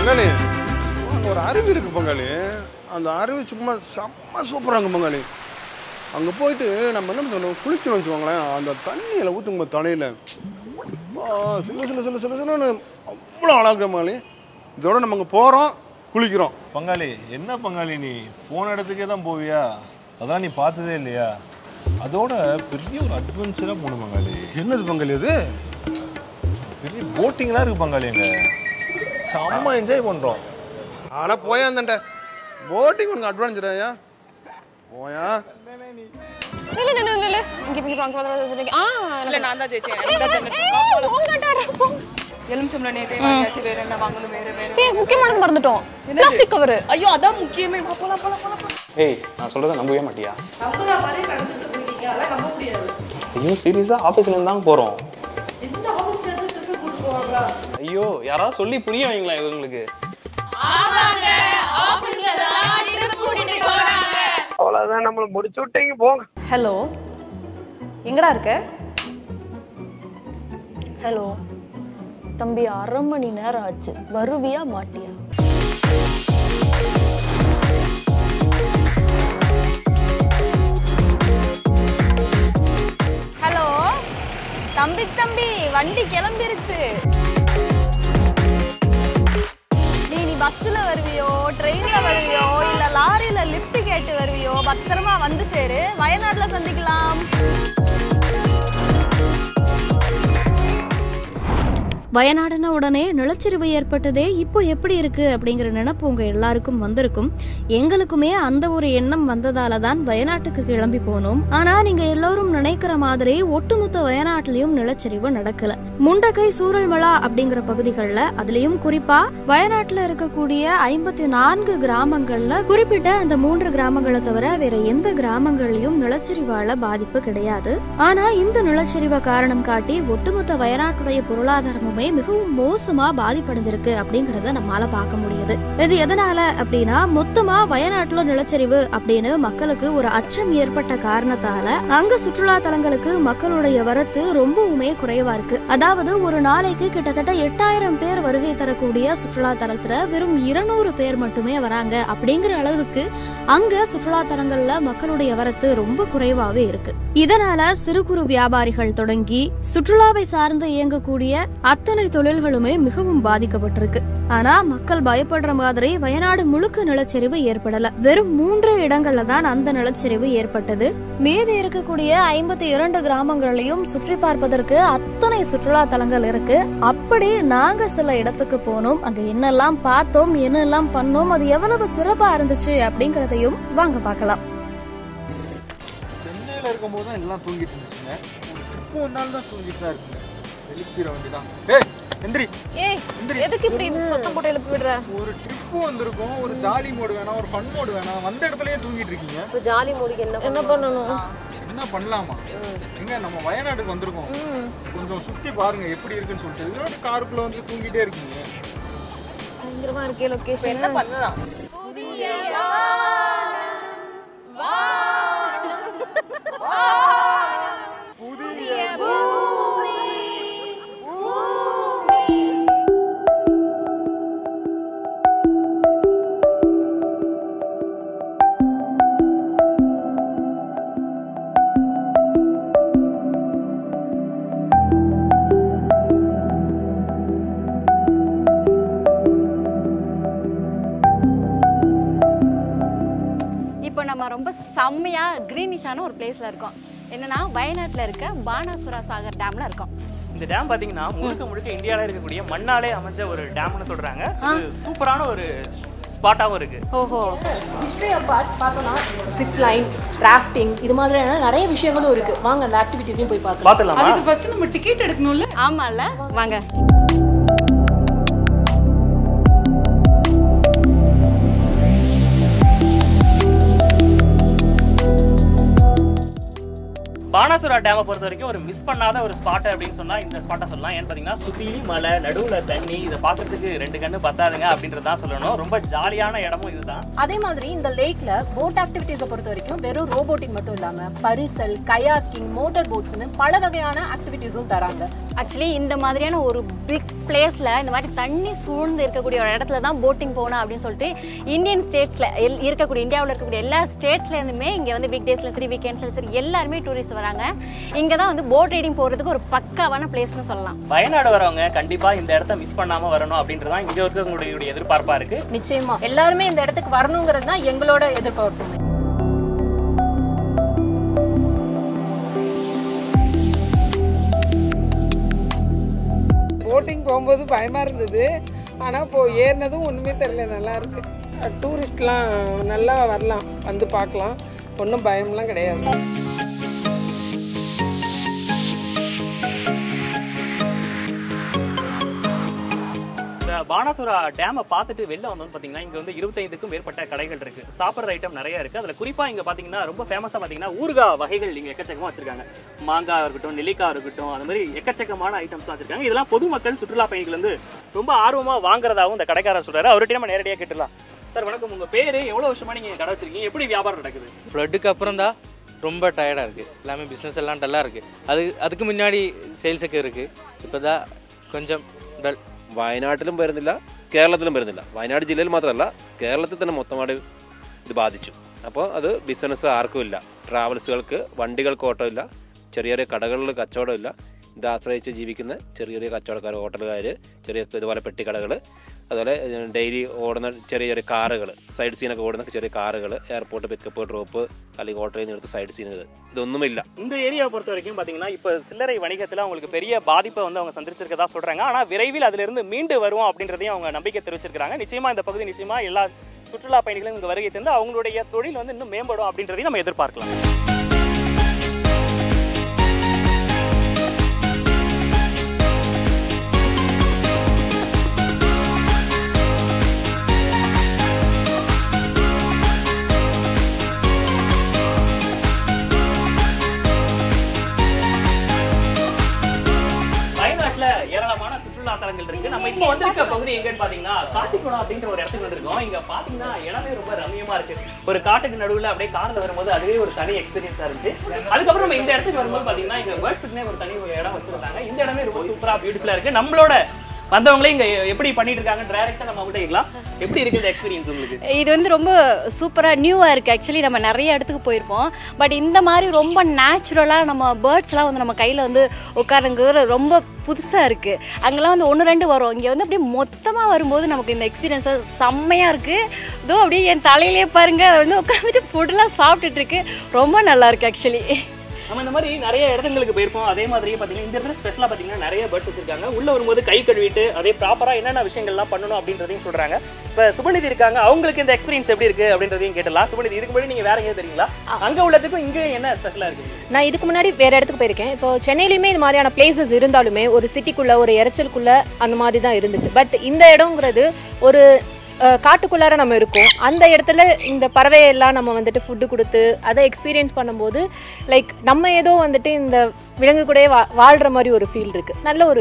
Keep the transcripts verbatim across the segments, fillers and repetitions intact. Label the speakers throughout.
Speaker 1: பங்காளி அங்கே ஒரு அருவி இருக்குது பங்காளி. அந்த அருவி சும்மா செம்ம சூப்பராங்க பங்காளி. அங்கே போயிட்டு நம்ம என்ன பண்ணணும், குளிக்கணும் வச்சுக்கோங்களேன். அந்த தண்ணியில் ஊற்றுங்க தலையில் சில சில சில சில சிலன்னு அவ்வளோ அழகு பங்காளி. இதோட நம்ம அங்கே போகிறோம், குளிக்கிறோம்.
Speaker 2: பங்காளி என்ன பங்காளி, நீ போன இடத்துக்கே தான் போவியா? அதான் நீ பார்த்ததே இல்லையா? அதோட பெரிய ஒரு அட்வென்ச்சராக போகணும் பங்காளி.
Speaker 1: என்னது பங்காளி அது?
Speaker 2: பெரிய போட்டிங்லாம் இருக்குது பங்காளி. அங்கே செம்ம என்ஜாய் பண்ணுறோம்.
Speaker 1: ஆனால் போயா அந்தண்ட போட்டிங் உனக்கு அட்வான்ச்சர் ஐயா போயா.
Speaker 3: இல்ல இல்ல இல்ல இல்ல இங்க இங்க வாங்க வர சொல்றீங்க. ஆ இல்ல நான் தான் ஜெயிச்சேன்.
Speaker 4: எலுமிச்சம்பழம் நேத்தே வாங்கியாச்சு, வேற என்ன வாங்கணும்? வேற வேற
Speaker 3: ஏய் முக்கியமானது மறந்துட்டோம், பிளாஸ்டிக் கவர்.
Speaker 4: ஐயோ அதான் முக்கியமே. போலாம் போலாம் போலாம்.
Speaker 5: ஏய் நான் சொல்றத நம்பவே மாட்டியா?
Speaker 4: நம்புற மாதிரி நடந்துட்டு இருக்கீங்க, அதெல்லாம் நம்ப முடியாது.
Speaker 5: ஐயோ சீரியஸா ஆபீஸ்ல இருந்து தான் போறோம்.
Speaker 4: இந்த ஆபீஸ்ல இருந்து ட்ரிப் கூட்டி போவாங்களா?
Speaker 5: ஐயோ யாராவது சொல்லி புரிய வைங்களா இவங்களுக்கு?
Speaker 3: ஆமாங்க ஆபீஸ்ல தான் ட்ரிப் கூட்டிட்டு போறாங்க.
Speaker 6: அவ்வளவுதான், நம்மள முடிச்சு விட்டீங்க போங்க.
Speaker 4: ஹலோ, எங்கடா இருக்க?
Speaker 3: ஹலோ தம்பி, அரை மணி நேரம் ஆச்சு, வருவியா மாட்டியா?
Speaker 7: ஹலோ தம்பி தம்பி, வண்டி கிளம்பிருச்சு. நீ நீ பஸ்ல வருவியோ, ட்ரெயின்ல வருவியோ, இல்ல லாரியில லிஃப்ட் கேட்டு வருவியோ, பத்திரமா வந்து சேரு. வயநாடுல சந்திக்கலாம்.
Speaker 8: வயநாடுன உடனே நிலச்சரிவு ஏற்பட்டதே இப்போ எப்படி இருக்கு அப்படிங்கிற நினைப்பு உங்க எல்லாருக்கும் வந்திருக்கும். எங்களுக்குமே அந்த ஒரு எண்ணம் வந்ததால தான் வயநாட்டுக்கு கிளம்பி போனோம். ஆனா நீங்க எல்லாரும் நினைக்கிற மாதிரி ஒட்டுமொத்த வயநாட்டிலையும் நிலச்சரிவு நடக்கல. முண்டகை சூரல்மலா அப்படிங்கிற பகுதிகளில், அதுலயும் குறிப்பா வயநாட்டுல இருக்கக்கூடிய ஐம்பத்தி நான்கு கிராமங்கள்ல குறிப்பிட்ட அந்த மூன்று கிராமங்களை தவிர வேற எந்த கிராமங்கள்லயும் நிலச்சரிவால பாதிப்பு கிடையாது. ஆனா இந்த நிலச்சரிவை காரணம் காட்டி ஒட்டுமொத்த வயநாட்டுடைய பொருளாதாரமுமே மிகவும் மோசமா பாதிப்படைஞ்சிருக்கு அப்படிங்கறத நம்மால பார்க்க முடியுது. இது எதனால அப்படின்னா, மொத்தமா வயநாட்டுல நிலச்சரிவு அப்படின்னு மக்களுக்கு ஒரு அச்சம் ஏற்பட்ட காரணத்தால அங்க சுற்றுலா தலங்களுக்கு மக்களுடைய வரத்து ரொம்பவுமே குறைவா இருக்கு. அதாவது ஒரு நாளைக்கு கிட்டத்தட்ட எட்டாயிரம் பேர் வருகை தரக்கூடிய சுற்றுலா தலத்துல வெறும் இருநூறு பேர் மட்டுமே வராங்க. அப்படிங்கிற அளவுக்கு அங்க சுற்றுலா தலங்கள்ல மக்களுடைய வரத்து ரொம்ப குறைவாவே இருக்கு. இதனால சிறு குறு வியாபாரிகள் தொடங்கி சுற்றுலாவை சார்ந்து இயங்கக்கூடிய அத்தனை தொழில்களுமே மிகவும் பாதிக்கப்பட்டிருக்கு. ஆனா மக்கள் பயப்படுற மாதிரி வயநாடு முழுக்க நிலச்சரிவு ஏற்படல. வெறும் மூன்று இடங்கள்ல தான் அந்த நிலச்சரிவு ஏற்பட்டது. மீதி இருக்கக்கூடிய ஐம்பத்தி இரண்டு கிராமங்களையும் சுற்றி பார்ப்பதற்கு அத்தனை சுற்றுலா தலங்கள் இருக்கு. அப்படி நாங்க சில இடத்துக்கு போனோம், அங்க என்னெல்லாம் பார்த்தோம், என்னெல்லாம் பண்ணோம், அது எவ்வளவு சிறப்பா இருந்துச்சு அப்படிங்கறதையும் வாங்க பார்க்கலாம்.
Speaker 2: சென்னையில இருக்கும் போது தான் எல்லாம் தூங்கிட்டு இருந்துச்சுங்க. இப்போ ஒரு நாள் தான் தூங்கிட்டு தான் இருக்குங்க. எழுப்பிட வேண்டியதான். ஏய் எந்திரி.
Speaker 3: ஏய் எதுக்கு இப்படி சத்தம் போட்டு எழுப்பி விடுற?
Speaker 2: ஒரு ட்ரிப் வந்திருக்கோம், ஒரு ஜாலி மோடு வேணாம், ஒரு ஃபன் மோடு வேணாம், வந்த இடத்துலயே தூங்கிட்டு இருக்கீங்க.
Speaker 3: இப்போ ஜாலி மோடுக்கு என்ன என்ன பண்ணணும்?
Speaker 2: என்ன பண்ணலாமா? எங்க நம்ம வயநாட்டுக்கு வந்திருக்கோம், கொஞ்சம் சுத்தி பாருங்க எப்படி இருக்குன்னு சொல்லிட்டு. இதோட காருக்குள்ள வந்து தூங்கிட்டே இருக்கீங்க.
Speaker 3: பயங்கரமா இருக்கே லொகேஷன்.
Speaker 4: என்ன பண்ணலாம்?
Speaker 7: இப்போ நம்ம ரொம்ப செம்மையா கிரீனிஷான ஒரு பிளேஸ்ல இருக்கோம். என்னன்னா வயநாட்டில் இருக்க பானாசுரா சாகர் டேம்ல இருக்கோம்.
Speaker 9: இந்த டேம் பாத்தீங்கன்னா முழுக்க முழுக்க இந்தியாவில் இருக்கக்கூடிய மண்ணாலே அமைச்ச ஒரு டேம்னு சொல்றாங்க. இது சூப்பரான ஒரு ஸ்பாட்டாகவும் இருக்கு.
Speaker 3: ஓஹோ, ஹிஸ்டரி ஆஃப் பார்ட் பார்த்தோம்னா சிப் லைன், ராஃப்டிங், இது மாதிரியான நிறைய விஷயங்களும் இருக்கு. வாங்க அந்த ஆக்டிவிட்டீஸையும் போய் பார்க்கலாம்.
Speaker 9: பார்த்துலாமா?
Speaker 4: அதுக்கு ஃபர்ஸ்ட் நம்ம டிக்கெட் எடுக்கணும்ல?
Speaker 7: ஆமால, வாங்க.
Speaker 9: பானாசுரா டேமை பொறுத்த வரைக்கும் ஒரு மிஸ் பண்ணாத ஒரு ஸ்பாட் அப்படின்னு சொன்னா இந்த ஸ்பாட்டை சொல்லலாம். ஏன்னு பார்த்தீங்கன்னா சுத்திலும் மலை, நடுவில் தண்ணி, இதை பார்க்கறதுக்கு ரெண்டு கண்ணு பத்தாதுங்க அப்படின்றதான் சொல்லணும். ரொம்ப ஜாலியான இடமும் இதுதான்.
Speaker 3: அதே மாதிரி இந்த லேக்ல போட் ஆக்டிவிட்டீஸை பொறுத்த வரைக்கும் வெறும் ரோபோட்டிங் மட்டும் இல்லாம பரிசல், கயாக்கிங், மோட்டார் போட்ஸ்னு பல வகையான ஆக்டிவிட்டீஸும் தராங்க.
Speaker 7: ஆக்சுவலி இந்த மாதிரியான ஒரு பிக் பிளேஸில் இந்த மாதிரி தண்ணி சூழ்ந்து இருக்கக்கூடிய ஒரு இடத்துல தான் போட்டிங் போகணும் அப்படின்னு சொல்லிட்டு இந்தியன் ஸ்டேட்ஸில் எல் இருக்கக்கூடிய இந்தியாவில் இருக்கக்கூடிய எல்லா ஸ்டேட்ஸ்லேருந்துமே இங்கே வந்து வீக் டேஸில் சரி வீக்கெண்ட்ஸில் சரி எல்லாருமே டூரிஸ்ட் வராங்க. இங்கே தான் வந்து போட் ரைடிங் போகிறதுக்கு ஒரு பக்காவான பிளேஸ்னு சொல்லலாம்.
Speaker 9: வயநாடு வரவங்க கண்டிப்பாக இந்த இடத்த மிஸ் பண்ணாமல் வரணும் அப்படின்றதான் இங்கே இருக்கவங்களுடைய எதிர்பார்ப்பாக இருக்குது.
Speaker 3: நிச்சயமா எல்லாருமே இந்த இடத்துக்கு வரணுங்கிறது தான் எங்களோட எதிர்பார்ப்பு.
Speaker 10: போட்டிங் போகும்போது பயமாக இருந்தது, ஆனால் இப்போது ஏறினதும் ஒன்றுமே தெரியல, நல்லா இருக்கு. டூரிஸ்ட்லாம் நல்லா வரலாம், வந்து பார்க்கலாம், ஒன்றும் பயம்லாம் கிடையாது.
Speaker 9: பானாசுரா டேமை பார்த்துட்டு வெளில வந்தோம்னு பார்த்தீங்கன்னா இங்கே வந்து இருபத்தைந்துக்கும் மேற்பட்ட கடைகள் இருக்கு. சாப்பிட்ற ஐட்டம் நிறைய இருக்கு. அதில் குறிப்பாக இங்கே பார்த்தீங்கன்னா ரொம்ப ஃபேமஸாக பார்த்தீங்கன்னா ஊறுகாய் வகைகள் இங்கே எக்கச்சக்கமாக வச்சிருக்காங்க. மாங்காய் இருக்கட்டும், நெல்லிக்காய் இருக்கட்டும், அந்த மாதிரி எக்கச்சக்கமான ஐட்டம்ஸ்லாம் வச்சிருக்காங்க. இதெல்லாம் பொதுமக்கள் சுற்றுலா பயணிகள் வந்து ரொம்ப ஆர்வமாக வாங்குறதாகவும் இந்த கடைக்காரர் சொல்றாரு. அவர்கிட்ட நம்ம நேரடியாக கேட்டுடலாம். சார் வணக்கம், உங்கள் பேர், எவ்வளோ வருஷமா நீங்கள் கடை வச்சிருக்கீங்க, எப்படி வியாபாரம் நடக்குது?
Speaker 11: ஃப்ளட்டுக்கு அப்புறம் தான் ரொம்ப டயர்டாக இருக்குது, எல்லாமே பிஸ்னஸ் எல்லாம் டல்லாக இருக்குது. அது அதுக்கு முன்னாடி சேல்ஸுக்கு இருக்குது, இப்போ தான் கொஞ்சம் ഡൽ.
Speaker 12: വയനാട്ടിലും വരുന്നില്ല, കേരളത്തിലും വരുന്നില്ല. വയനാട് ജില്ലയിൽ മാത്രമല്ല, കേരളത്തിൽ തന്നെ മൊത്തമായിട്ട് ഇത് ബാധിച്ചു. അപ്പോൾ അത് ബിസിനസ് ആർക്കും ഇല്ല. ട്രാവൽസുകൾക്ക്, വണ്ടികൾക്ക് ഓട്ടോ ഇല്ല, ചെറിയ ചെറിയ കടകളിൽ കച്ചവടമില്ല. ഇത് ആശ്രയിച്ച് ജീവിക്കുന്ന ചെറിയ ചെറിയ കച്ചവടക്കാർ, ഹോട്ടലുകാർ, ചെറിയ ഇതുപോലെ പെട്ടിക്കടകൾ, അതുപോലെ ഡെയിലി ഓടുന്ന ചെറിയ ചെറിയ കാറുകൾ, സൈഡ് സീനൊക്കെ ഓടുന്ന ചെറിയ കാറുകൾ, എയർപോർട്ട് പിക്കപ്പ് ഡ്രോപ്പ് അല്ലെങ്കിൽ ഹോട്ടലിൽ നിന്ന് എടുത്ത് സൈഡ് സീനുകൾ, ഇതൊന്നുമില്ല.
Speaker 9: இந்த ஏரியாவை பொறுத்த வரைக்கும் பார்த்தீங்கன்னா இப்போ சில்லறை வணிகத்தில் அவங்களுக்கு பெரிய பாதிப்பை வந்து அவங்க சந்திச்சிருக்கதா சொல்கிறாங்க. ஆனால் விரைவில் அதிலிருந்து மீண்டு வருவோம் அப்படின்றதையும் அவங்க நம்பிக்கை தெரிவிச்சிருக்காங்க. நிச்சயமாக இந்த பகுதி நிச்சயமாக எல்லா சுற்றுலா பயணிகளும் இங்கே வருகை தந்து அவங்களுடைய தொழில் வந்து இன்னும் மேம்படும் அப்படின்றதையும் நம்ம எதிர்பார்க்கலாம். ஏராளமான சுற்றுலா தலங்கள் இருக்கு. நம்ம இப்போ வந்திருக்க பகுதி எங்கன்னு பாத்தீங்கன்னா காட்டுக்குளம் அப்படின்ற ஒரு இடத்துக்கு வந்திருக்கோம். இங்க பாத்தீங்கன்னா இடமே ரொம்ப ரம்மியமா இருக்கு. ஒரு காட்டுக்கு நடுவுல அப்படியே கார்ல வரும்போது அதுவே ஒரு தனி எக்ஸ்பீரியன்ஸா இருந்துச்சு. அதுக்கப்புறம் நம்ம இந்த இடத்துக்கு வரும்போது பாத்தீங்கன்னா இங்க பேர்ட்ஸ்க்குனே ஒரு தனி ஒரு இடம் வச்சிருந்தாங்க. இந்த இடமே ரொம்ப சூப்பரா பியூட்டிஃபுல்லா இருக்கு. நம்மளோட வந்தவங்களே இங்க எப்படி பண்ணிட்டு இருக்காங்க டைரக்டா நம்ம கிட்ட கேட்கலாம். எப்படி இருக்கு இந்த எக்ஸ்பீரியன்ஸ் உங்களுக்கு?
Speaker 7: இது வந்து ரொம்ப சூப்பரா நியூவா இருக்கு. ஆக்சுவலி நம்ம நிறைய இடத்துக்கு போயிருப்போம், பட் இந்த மாதிரி ரொம்ப நேச்சுரலா நம்ம பேர்ட்ஸ்லாம் வந்து நம்ம கையில வந்து உட்காருங்கிறது ரொம்ப புதுசா இருக்கு. அங்கெல்லாம் வந்து ஒன்று ரெண்டு வரும், இங்க வந்து அப்படியே மொத்தமா வரும்போது நமக்கு இந்த எக்ஸ்பீரியன்ஸ் செம்மையா இருக்கு. இதோ அப்படியே என் தலையிலேயே பாருங்க, அதை வந்து உட்காந்துட்டு ஃபுட்டெல்லாம் சாப்பிட்டுட்டு இருக்கு. ரொம்ப நல்லா இருக்கு. ஆக்சுவலி
Speaker 9: நம்ம இந்த மாதிரி நிறைய இடங்களுக்கு போயிருப்போம். அதே மாதிரி பார்த்தீங்கன்னா இந்த இடத்துல ஸ்பெஷலாக பார்த்தீங்கன்னா நிறைய பேர்ட்ஸ் வச்சிருக்காங்க. உள்ள வரும்போது கை கழுவிட்டு அதே ப்ராப்பராக என்னென்ன விஷயங்கள்லாம் பண்ணணும் அப்படின்றதையும் சொல்றாங்க. இப்போ சுபநிதி இருக்காங்க, அவங்களுக்கு இந்த எக்ஸ்பீரியன்ஸ் எப்படி இருக்கு அப்படின்றதையும் கேட்டலாம். சுபநிதி, இதுக்கு முன்னாடி நீங்க வேற எங்கேயும் தெரியுங்களா? அங்கே உள்ளதுக்கும் இங்கே என்ன ஸ்பெஷலாக இருக்கு?
Speaker 3: நான் இதுக்கு முன்னாடி வேற இடத்துக்கு போயிருக்கேன். இப்போ சென்னையிலுமே இது மாதிரியான பிளேசஸ் இருந்தாலுமே ஒரு சிட்டிக்குள்ள ஒரு இறைச்சலுக்குள்ள அந்த மாதிரி தான் இருந்துச்சு. பட் இந்த இடங்கிறது ஒரு காட்டுக்குள்ளார நம்ம இருக்கோம். அந்த இடத்துல இந்த பறவையெல்லாம் நம்ம வந்துட்டு ஃபுட்டு கொடுத்து அதை எக்ஸ்பீரியன்ஸ் பண்ணும்போது லைக் நம்ம ஏதோ வந்துட்டு இந்த விலங்கு கூட வா வாழ்கிற மாதிரி ஒரு ஃபீல் இருக்குது. நல்ல ஒரு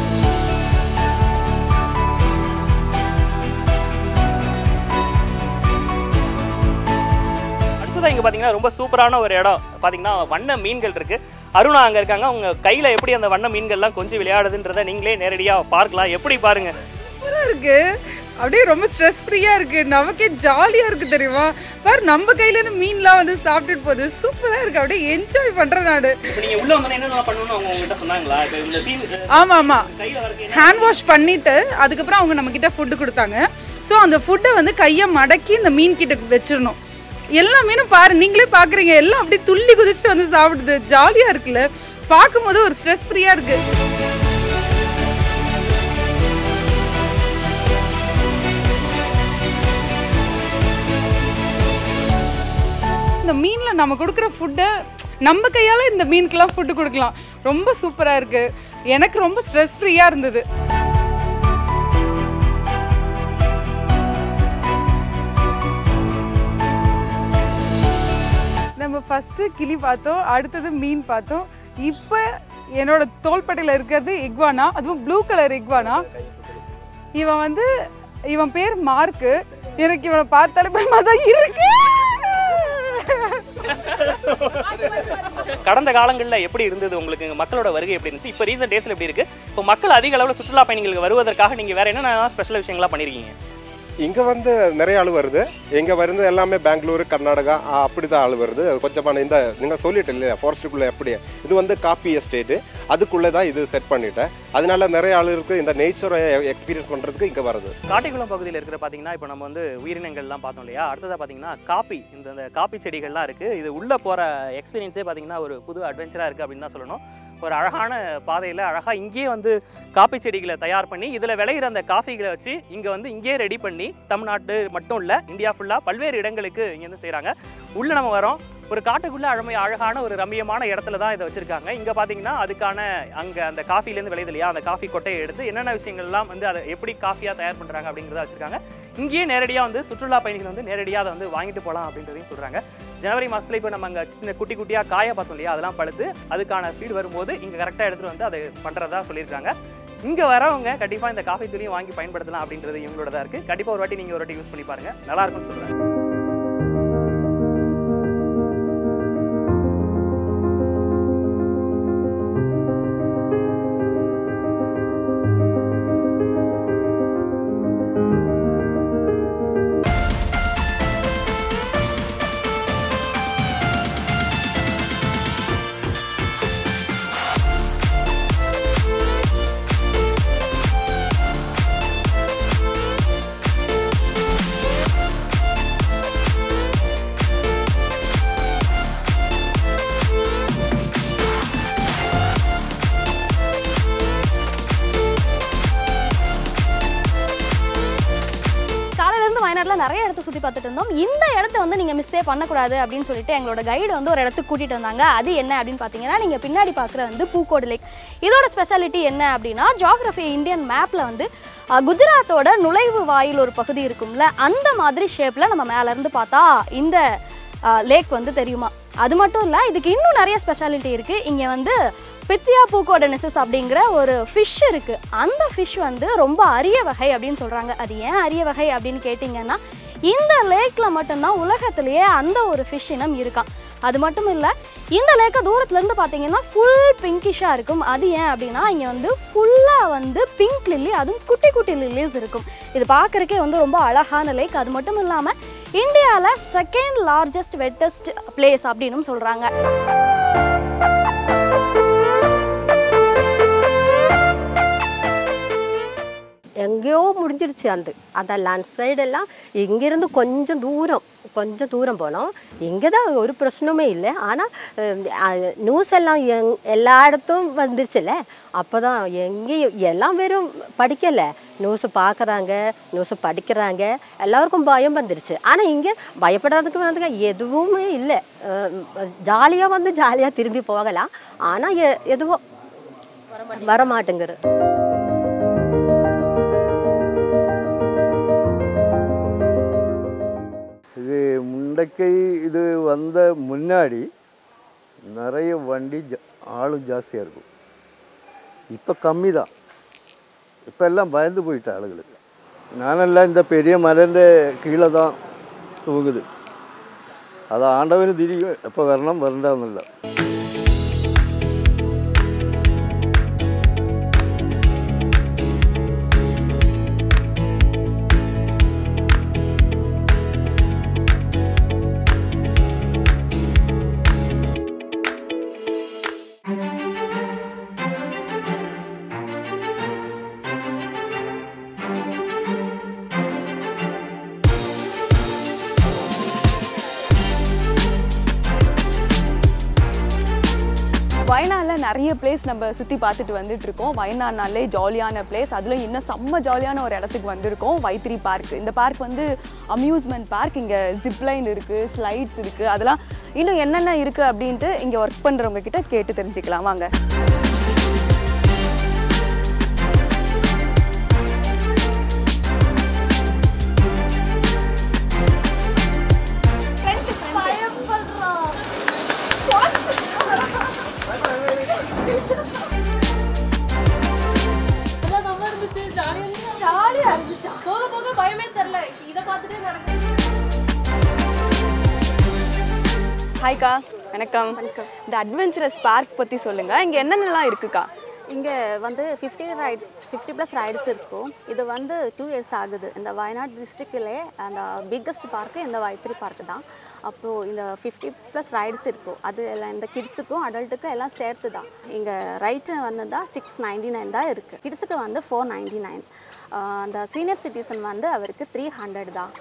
Speaker 9: அடுத்ததாக இங்கே பார்த்தீங்கன்னா ரொம்ப சூப்பரான ஒரு இடம். பார்த்தீங்கன்னா வண்ண மீன்கள் இருக்குது. அருணா அங்கே இருக்காங்க. அவங்க கையில் எப்படி அந்த வண்ண மீன்கள்லாம் கொஞ்சம் விளையாடுதுன்றதை நீங்களே நேரடியாக பார்க்கலாம். எப்படி பாருங்க,
Speaker 4: சூப்பராக இருக்கு. அப்படியே ரொம்ப ஸ்ட்ரெஸ் ஃப்ரீயாக இருக்குது, நமக்கே ஜாலியாக இருக்குது தெரியுமா. பாரு நம்ம கையிலேருந்து மீன்லாம் வந்து சாப்பிட்டுட்டு போகுது, சூப்பராக இருக்குது. அப்படியே என்ஜாய் பண்ணுறேன் நான்.
Speaker 9: இப்போ நீங்கள் உள்ள வந்து என்னென்ன பண்ணணும்னு அவங்க உங்ககிட்ட சொன்னாங்களா? இப்போ இந்த மீன்
Speaker 4: ஆமாம் ஆமாம் ஹேண்ட் வாஷ் பண்ணிவிட்டு அதுக்கப்புறம் அவங்க நம்மக்கிட்ட ஃபுட்டு கொடுத்தாங்க. ஸோ அந்த ஃபுட்டை வந்து கையை மடக்கி இந்த மீன் கிட்ட வச்சிடணும். எல்லா மீனும் பாரு, நீங்களே பார்க்குறீங்க, எல்லாம் அப்படியே துள்ளி குதிச்சுட்டு வந்து சாப்பிடுது. ஜாலியாக இருக்குல்ல, பார்க்கும்போது ஒரு ஸ்ட்ரெஸ் ஃப்ரீயாக இருக்குது. இந்த மீனில் நம்ம கொடுக்குற ஃபுட்டை நம்ம கையால் இந்த மீனுக்கெல்லாம் ஃபுட்டு கொடுக்கலாம். ரொம்ப சூப்பராக இருக்குது. எனக்கு ரொம்ப ஸ்ட்ரெஸ் ஃப்ரீயாக இருந்தது. நம்ம ஃபஸ்ட்டு கிளி பார்த்தோம், அடுத்தது மீன் பார்த்தோம். இப்போ என்னோட தோள்பட்டையில் இருக்கிறது இக்வானா, அதுவும் ப்ளூ கலர் இக்வானா. இவன் வந்து இவன் பேர் மார்க்கு. எனக்கு இவனை பார்த்தாலே பயமாக தான் இருக்கு.
Speaker 9: கடந்த காலங்களில் எப்படி இருந்தது உங்களுக்கு, மக்களோட வருகை எப்படி இருந்துச்சு, இப்போ ரீசெண்ட் டேஸில் எப்படி இருக்குது, இப்போ மக்கள் அதிக அளவில் சுற்றுலா பயணிகளுக்கு வருவதற்காக நீங்கள் வேறு என்னென்ன ஸ்பெஷல் விஷயங்கள்லாம் பண்ணியிருக்கீங்க?
Speaker 13: இங்கே வந்து நிறைய ஆள் வருது. இங்கே வருது எல்லாமே பெங்களூரு, கர்நாடகா அப்படி தான் ஆள் வருது. கொஞ்சமான இந்த நீங்கள் சொல்லிட்டு இல்லையா ஃபாரஸ்ட்டுக்குள்ளே எப்படி இது வந்து காப்பி எஸ்டேட்டு, அதுக்குள்ளே தான் இது செட் பண்ணிட்டேன். அதனால நிறைய ஆள் இருக்குது இந்த நேச்சரை எக்ஸ்பீரியன்ஸ் பண்ணுறதுக்கு இங்கே வருது.
Speaker 9: காட்டிக்குளம் பகுதியில் இருக்கிற பார்த்தீங்கன்னா இப்போ நம்ம வந்து உயிரினங்கள்லாம் பார்த்தோம் இல்லையா, அடுத்ததாக பார்த்தீங்கன்னா காப்பி, இந்த இந்த காப்பி செடிகள்லாம் இருக்குது. இது உள்ளே போகிற எக்ஸ்பீரியன்ஸே பார்த்தீங்கன்னா ஒரு புது அட்வென்ச்சராக இருக்குது அப்படின்னு தான் சொல்லணும். ஒரு அழகான பாதையில் அழகாக இங்கேயே வந்து காப்பி செடிகளை தயார் பண்ணி இதில் விளையிற அந்த காஃபிகளை வச்சு இங்கே வந்து இங்கேயே ரெடி பண்ணி தமிழ்நாட்டு மட்டும் இல்லை இந்தியா ஃபுல்லாக பல்வேறு இடங்களுக்கு இங்கேருந்து செய்கிறாங்க. உள்ளே நம்ம வரோம், ஒரு காட்டுக்குள்ளே அழமை அழகான ஒரு ரம்மியமான இடத்துல தான் இதை வச்சுருக்காங்க. இங்கே பார்த்தீங்கன்னா அதுக்கான அங்கே அந்த காஃபிலேருந்து விளையுது இல்லையா, அந்த காஃபி கொட்டையை எடுத்து என்னென்ன விஷயங்கள்லாம் வந்து அதை எப்படி காஃபியாக தயார் பண்ணுறாங்க அப்படிங்கிறத வச்சுருக்காங்க. இங்கேயே நேரடியாக வந்து சுற்றுலா பயணிகள் வந்து நேரடியாக அதை வந்து வாங்கிட்டு போகலாம் அப்படின்றதையும் சொல்கிறாங்க. ஜனவரி மாதத்தில் இப்போ நம்ம அங்கே சின்ன குட்டி குட்டியாக காய பார்த்தோம் இல்லையா, அதெல்லாம் பழுத்து அதுக்கான ஃபீடு வரும்போது இங்கே கரெக்டாக எடுத்துகிட்டு வந்து அதை பண்ணுறதா சொல்லியிருக்காங்க. இங்கே வரவங்க கண்டிப்பாக இந்த காஃபி தூளியும் வாங்கி பயன்படுத்தலாம் அப்படின்றது இவங்களோட தான் இருக்குது. கண்டிப்பாக ஒரு வாட்டி நீங்கள் ஒரு வாட்டி யூஸ் பண்ணி பாருங்கள், நல்லாயிருக்கும்னு சொல்கிறேன்.
Speaker 8: நிறைய இடத்த சுற்றி பார்த்துட்டு இருந்தோம். இந்த இடத்த வந்து நீங்கள் மிஸ்ஸே பண்ணக்கூடாது அப்படின்னு சொல்லிட்டு எங்களோட கைடு வந்து ஒரு இடத்துக்கு கூட்டிகிட்டு வந்தாங்க. அது என்ன அப்படின்னு பார்த்தீங்கன்னா, நீங்கள் பின்னாடி பார்க்குற வந்து பூக்கோடு லேக். இதோட ஸ்பெஷாலிட்டி என்ன அப்படின்னா, ஜியாகிரஃபி இந்தியன் மேப்பில் வந்து குஜராத்தோட நுழைவு வாயில் ஒரு பகுதி இருக்கும்ல, அந்த மாதிரி ஷேப்பில் நம்ம மேலேருந்து பார்த்தா இந்த லேக் வந்து தெரியுமா. அது மட்டும் இல்லை, இதுக்கு இன்னும் நிறைய ஸ்பெஷாலிட்டி இருக்குது. இங்கே வந்து பித்தியா பூக்கோடனெசிஸ் அப்படிங்கிற ஒரு ஃபிஷ் இருக்குது. அந்த ஃபிஷ் வந்து ரொம்ப அரிய வகை அப்படின்னு சொல்கிறாங்க. அது ஏன் அரிய வகை அப்படின்னு கேட்டிங்கன்னா, இந்த லேக்கில் மட்டும்தான் உலகத்திலேயே அந்த ஒரு ஃபிஷ் இனம் இருக்கான். அது மட்டும் இல்லை, இந்த லேக்கை தூரத்துலேருந்து பார்த்தீங்கன்னா ஃபுல் பிங்கிஷாக இருக்கும். அது ஏன் அப்படின்னா, இங்கே வந்து ஃபுல்லாக வந்து பிங்க் லில்லி, அதுவும் குட்டி குட்டி லில்லிஸ் இருக்கும். இது பார்க்குறக்கே வந்து ரொம்ப அழகான லேக். அது மட்டும் இல்லாமல் இந்தியாவில் செகண்ட் லார்ஜஸ்ட் வெட்டஸ்ட் பிளேஸ் அப்படின்னும் சொல்கிறாங்க.
Speaker 14: எங்கேயோ முடிஞ்சிருச்சு அந்த அந்த லேண்ட் சைடெல்லாம். இங்கேருந்து கொஞ்சம் தூரம் கொஞ்சம் தூரம் போனோம். இங்கே தான் ஒரு பிரச்சனையுமே இல்லை. ஆனால் நியூஸ் எல்லாம் எங் எல்லா இடத்தும் வந்துருச்சுல்ல, அப்போ தான் எங்கேயும் எல்லாம் வெறும் படிக்கலை, நியூஸை பார்க்குறாங்க, நியூஸை படிக்கிறாங்க, எல்லாருக்கும் பயம் வந்துருச்சு. ஆனால் இங்கே பயப்படாததுக்கு வந்து எதுவுமே இல்லை. ஜாலியாக வந்து ஜாலியாக திரும்பி போகலாம். ஆனால் எ எதுவும் வரமாட்டேங்கிற.
Speaker 15: இது முண்டக்கை இது வந்த முன்னாடி நிறைய வண்டி ஆளும் ஜாஸ்தியாக இருக்கும். இப்போ கம்மி தான். இப்போ எல்லாம் பயந்து போயிட்ட ஆளுகளுக்கு. நானெல்லாம் இந்த பெரிய மலைൻ്റെ கீழே தான் தூங்குது. அது ஆண்டவന് திரியும் எப்போ வரணும் வரண்டாന്നില്ല.
Speaker 16: வயநாடில் நிறைய பிளேஸ் நம்ம சுற்றி பார்த்துட்டு வந்துட்டு இருக்கோம். வயநாடுனாலே ஜாலியான பிளேஸ். அதில் இன்னும் செம்ம ஜாலியான ஒரு இடத்துக்கு வந்திருக்கோம், வைத்திரி பார்க். இந்த பார்க் வந்து அம்யூஸ்மெண்ட் பார்க். இங்கே ஜிப்லைன் இருக்குது, ஸ்லைட்ஸ் இருக்குது, அதெல்லாம் இன்னும் என்னென்ன இருக்குது அப்படின்ட்டு இங்கே ஒர்க் பண்ணுறவங்க கிட்ட கேட்டு தெரிஞ்சுக்கலாம் வாங்க. ஹாய்க்கா, வணக்கம் வணக்கம் இந்த அட்வென்ச்சரஸ் பார்க் பற்றி சொல்லுங்கள் இங்கே என்னென்னலாம் இருக்குக்கா?
Speaker 17: இங்கே வந்து fifty rides fifty plus rides இருக்கும். இது வந்து டூ இயர்ஸ் ஆகுது. இந்த வயநாடு டிஸ்ட்ரிக்ட்லே அந்த பிக்கஸ்ட் பார்க்கு இந்த வைத்திரி பார்க்கு தான். அப்போது இந்த ஃபிஃப்டி ப்ளஸ் ரைட்ஸ் இருக்கும். அது எல்லாம் இந்த கிட்ஸுக்கும் அடல்ட்டுக்கும் எல்லாம் சேர்த்து தான். இங்கே ரைட்டு வந்து தான் சிக்ஸ் நைன்டி நைன் தான் இருக்குது. கிட்ஸுக்கு வந்து ஃபோர் நைன்டி நைன். அந்த சீனியர் சிட்டிசன் வந்து அவருக்கு த்ரீ ஹண்ட்ரட் தான்.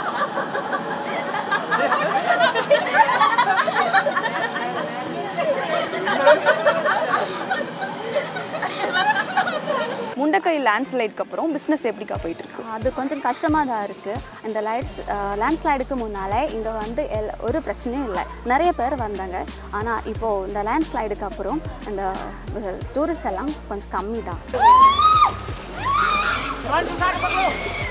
Speaker 16: முண்டக்கை லேண்ட்ஸ்லைடுக்கு அப்புறம் பிஸ்னஸ் எப்படிக்கா போயிட்டு இருக்கு?
Speaker 17: அது கொஞ்சம் கஷ்டமாக தான் இருக்குது. இந்த லைட்ஸ் லேண்ட்ஸ்லைடுக்கு முன்னாலே இங்கே வந்து எல் ஒரு பிரச்சனையும் இல்லை. நிறைய பேர் வந்தாங்க. ஆனால் இப்போது இந்த லேண்ட்ஸ்லைடுக்கு அப்புறம் இந்த டூரிஸ்ட் எல்லாம் கொஞ்சம் கம்மி தான்.